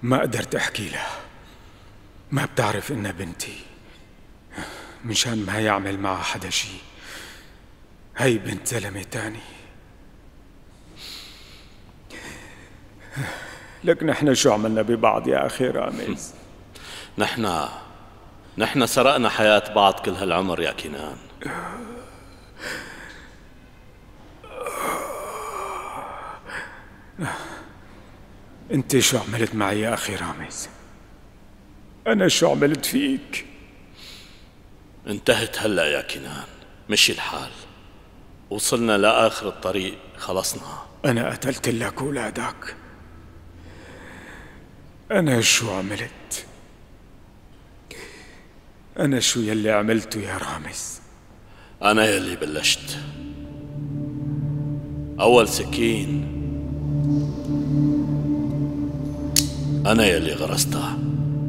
ما قدرت احكي لها. ما بتعرف انها بنتي، مشان ما يعمل معها حدا شي. هي بنت زلمة تاني. لك نحن شو عملنا ببعض يا اخي رامز؟ نحن سرقنا حياة بعض كل هالعمر يا كنان. انت شو عملت معي يا اخي رامز؟ انا شو عملت فيك؟ انتهت هلا يا كنان، مشي الحال، وصلنا لآخر الطريق، خلصنا. انا قتلت لك اولادك. انا شو عملت؟ انا شو يلي عملته يا رامز؟ انا يلي بلشت. اول سكين انا يلي غرستها.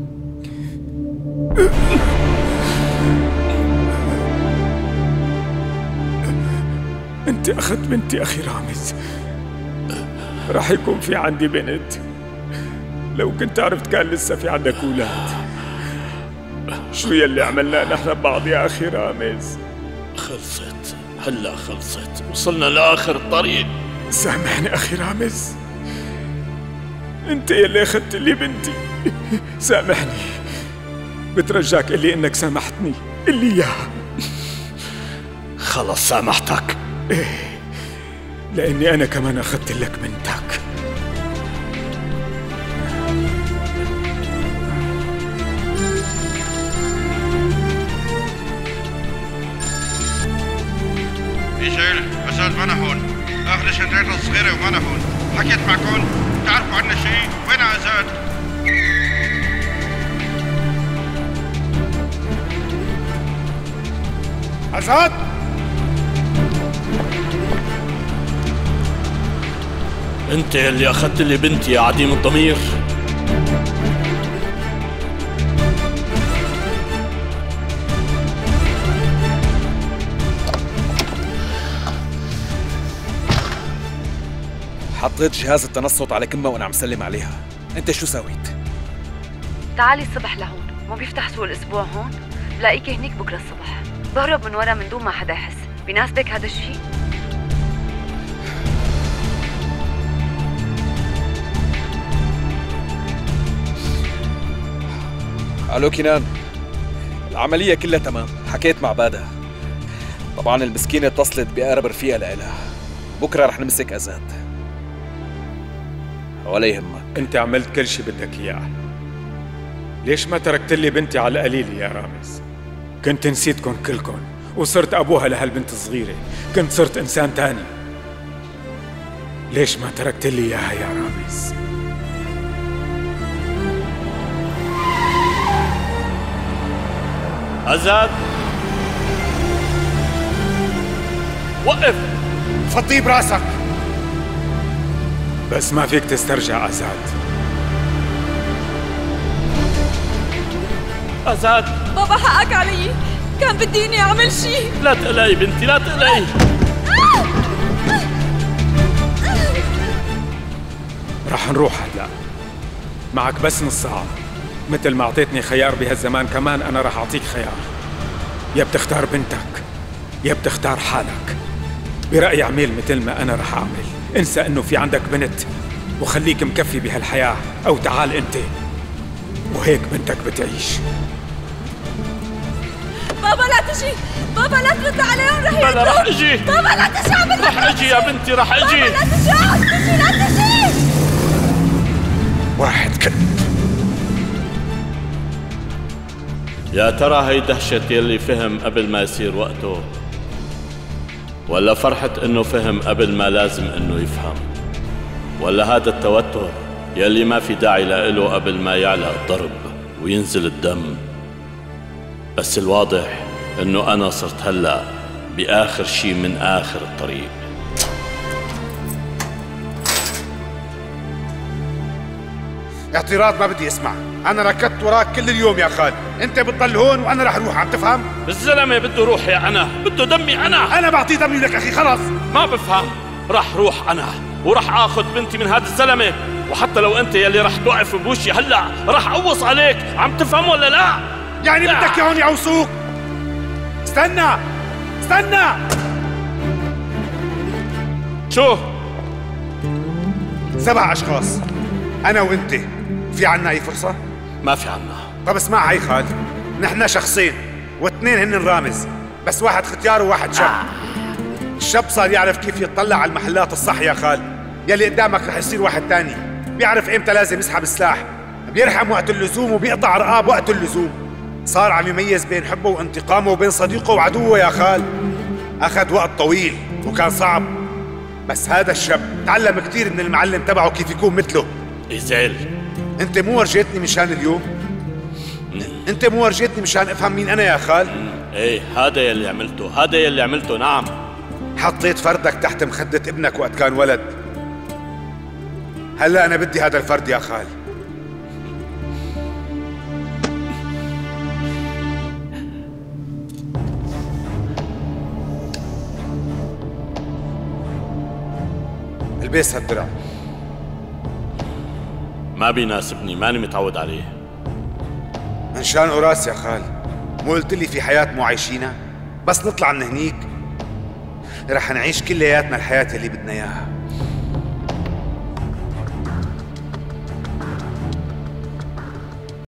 انت اخذت بنتي اخي رامز. راح يكون في عندي بنت. لو كنت عرفت كان لسه في عندك اولاد. شو يلي عملناه نحن ببعض يا اخي رامز؟ خلصت، هلا خلصت، وصلنا لاخر الطريق. سامحني اخي رامز، انت يلي اخذت لي بنتي. سامحني، بترجاك قل لي انك سامحتني، قل لي اياها. خلص سامحتك. ايه، لاني انا كمان اخذت لك بنتك. ميشيل، أسد ما هون. اخذ شنطته الصغيرة وما هون. حكيت معكم؟ تعرفوا عنا شيء؟ وين أسد؟ أسد؟ انت اللي اخذت لي بنتي يا عديم الضمير. حطيت جهاز التنصت على كمة وانا عم سلم عليها. انت شو سويت؟ تعالي الصبح لهون، مو بيفتح سوق الاسبوع هون؟ بلاقيك هنيك بكره الصبح. بهرب من ورا من دون ما حدا يحس. بيناسبك هذا الشيء؟ الو كنان، العملية كلها تمام، حكيت مع بادة. طبعا المسكينة اتصلت بأقرب رفيقة لإلها. بكرة رح نمسك أزاد. ولا يهمك، انت عملت كل شي بدك اياه. ليش ما تركت لي بنتي على القليل يا رامز؟ كنت نسيتكن كلكن وصرت ابوها لهالبنت الصغيرة. كنت صرت انسان تاني. ليش ما تركت لي اياها يا رامز؟ أزاد، وقف. فضيه براسك. بس ما فيك تسترجع أزاد. أزاد، بابا حقك علي، كان بدي إني أعمل شيء. لا تقلقي بنتي، لا تقلقي. رح نروح هلا. معك بس نص ساعة. مثل ما أعطيتني خيار بهالزمان كمان أنا رح أعطيك خيار. يا بتختار بنتك يا بتختار حالك. برأيي اعمل مثل ما أنا رح أعمل. انسى إنه في عندك بنت وخليك مكفي بهالحياة، أو تعال أنت وهيك بنتك بتعيش. بابا لا تجي، بابا لا ترد عليهم، رح يقتلوا. أنا رح أجي. بابا لا تجي، عم بقول لك رح أجي يا بنتي، رح أجي. بابا لا تجي، لا تجي. واحد كلب. يا ترى هي دهشة يلي فهم قبل ما يصير وقته، ولا فرحة انه فهم قبل ما لازم انه يفهم، ولا هذا التوتر يلي ما في داعي له قبل ما يعلى الضرب وينزل الدم. بس الواضح انه انا صرت هلأ بآخر شي من آخر الطريق. اعتراض ما بدي اسمع. انا ركضت وراك كل اليوم يا خال. انت بتضل هون وانا رح اروح، عم تفهم؟ الزلمة بده روحي أنا، بده دمي أنا بعطيه دمي لك اخي، خلص. ما بفهم. رح روح أنا ورح آخذ بنتي من هذا الزلمة. وحتى لو انت يلي رح توقف بوشي هلا رح اقوص عليك. عم تفهم ولا لا؟ يعني بدك اياهم يعوصوك؟ استنى استنى. شو؟ 7 أشخاص، أنا وأنت، في عنا أي فرصة؟ ما في عنا. طب اسمع هي خال، نحن شخصين واثنين هن رامز، بس واحد ختيار وواحد شاب. الشاب صار يعرف كيف يطلع على المحلات الصح يا خال، يلي قدامك رح يصير واحد تاني بيعرف امتى لازم يسحب السلاح، بيرحم وقت اللزوم وبيقطع رقاب وقت اللزوم. صار عم يميز بين حبه وانتقامه وبين صديقه وعدوه يا خال. أخذ وقت طويل وكان صعب، بس هذا الشاب تعلم كثير من المعلم تبعه كيف يكون مثله. إزال، انت مو ورجيتني مشان اليوم؟ انت مو ورجيتني مشان افهم مين انا يا خال؟ ايه هذا يلي عملته، هذا يلي عملته. نعم، حطيت فردك تحت مخدة ابنك وقت كان ولد. هلا انا بدي هذا الفرد يا خال. البس هالدرع. ما بيناسبني، ماني متعود عليه. من شان قراس يا خال، مو قلت لي في حياة مو عايشينها؟ بس نطلع من هنيك رح نعيش كلياتنا الحياة اللي بدنا اياها.